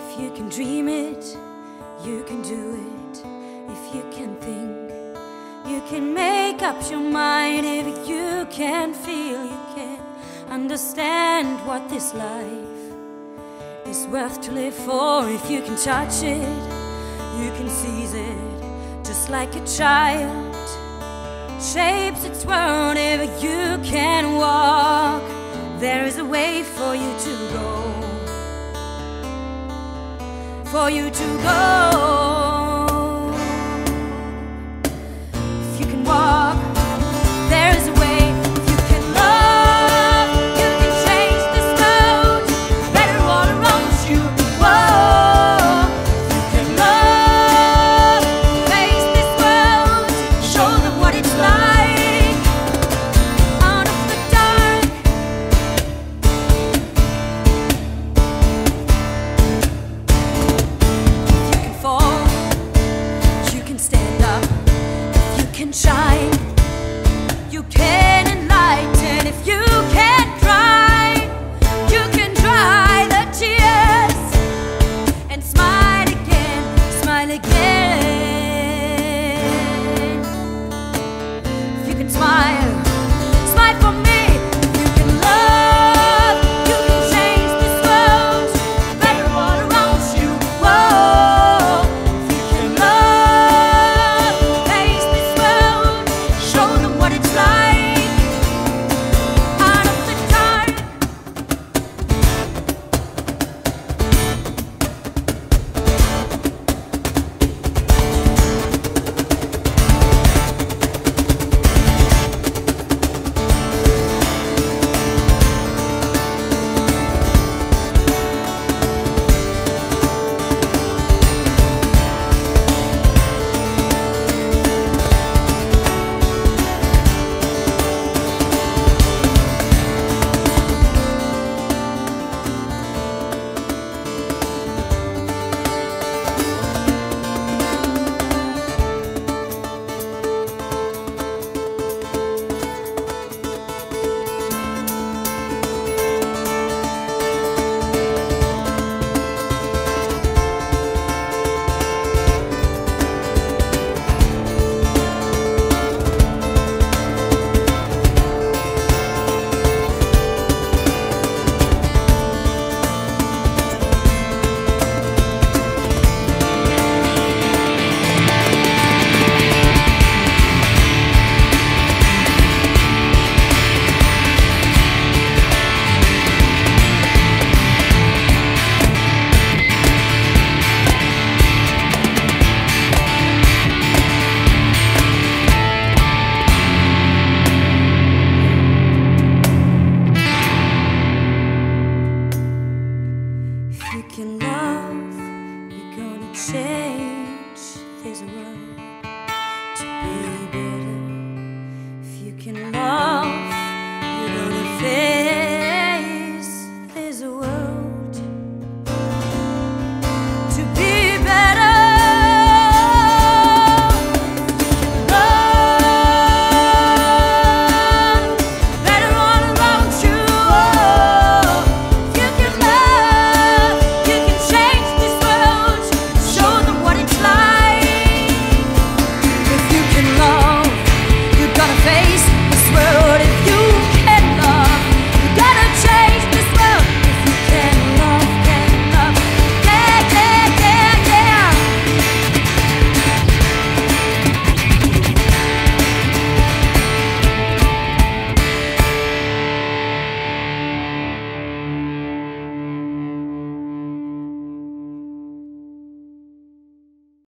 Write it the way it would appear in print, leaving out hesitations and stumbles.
If you can dream it, you can do it. If you can think, you can make up your mind. If you can feel, you can understand what this life is worth to live for. If you can touch it, you can seize it, just like a child shapes its world. If you can walk, there is a way for you to go, for you to go. If you can walk, there is a way. If you can love, you can change this world, better all around you. Whoa. If you can love, face this world, show them what it's like out of the dark. If you can fall, you can stand up. If you can shine, you can enlighten. If you can cry, you can dry the tears and smile again, smile again. If you can smile, smile for me. If you can love, you can change this world, better all around you. Whoa. If you can love, face this world, show them what it's like out of the dark. If you can love, you're gonna change this world to be better. If you can love,